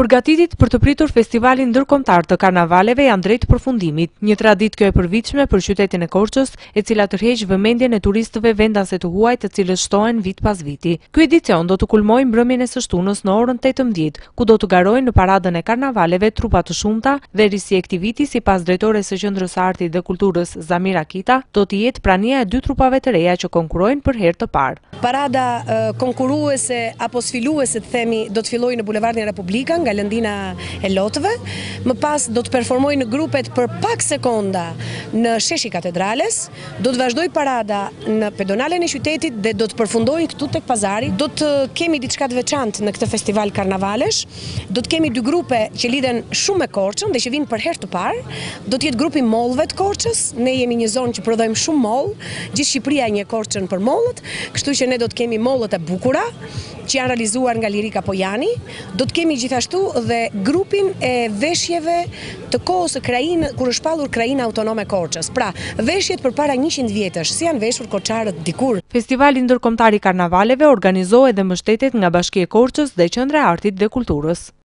Përgatitit për të pritur festivalin ndërkombëtar të karnavaleve janë drejt përfundimit. Një traditë kjo e përvitshme për qytetin e Korçës, e cila tërheq vëmendjen e turistëve vendase të huaj, të cilët shtohen vit pas viti. Ky edicion do të kulmojë mbrëmjen e së shtunës në orën 18, ku do të garojnë në paradën e karnavaleve trupa të shumta dhe Risi Ektiviti, sipas drejtores së Qendrës së Artit dhe Kulturës Zamira Kita, do të jetë prania e 2 trupave të reja që konkurrojnë për herë të parë. Parada konkurruese apo sfiluese të themi do të fillojë në Bulevardin Republika nga lëndina e lotëve, më pas do të performojë në grupet për pak sekonda në sheshi Katedrales, do të vazhdoj parada në pedonalen e qytetit dhe do të përfundojnë këtu tek pazari. Do të kemi diçka të veçantë në këtë festival karnavalesh, do të kemi 2 grupe që lidhen shumë me Korçën dhe që vinë për herë të parë, do të jetë grupi mollëve të Korçës, ne jemi një zonë që prodhojmë shumë mollë, gjithë Shqipëria e njeh Korçën për mollët, kështu që ne do të kemi mollët e bukura, që janë realizuar nga Lirika Pojani, do të kemi gjithashtu dhe grupin e veshjeve të kohës së krajinë, kur është shpallur krajina autonome e Korçës. Pra, veshjet përpara 100 vjetësh, si janë veshur korçarët dikur. Festivali ndërkombëtar i karnavaleve organizohet dhe mbështetet nga Bashkia e Korçës dhe Qendra e Artit dhe Kulturës.